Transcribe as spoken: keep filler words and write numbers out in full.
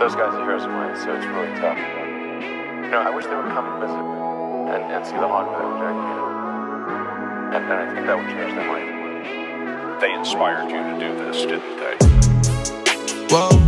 Those guys are heroes of mine, so it's really tough. You know, I wish they would come and visit and, and see the honor that was there. And then I think that would change their mind. They inspired you to do this, didn't they? Whoa.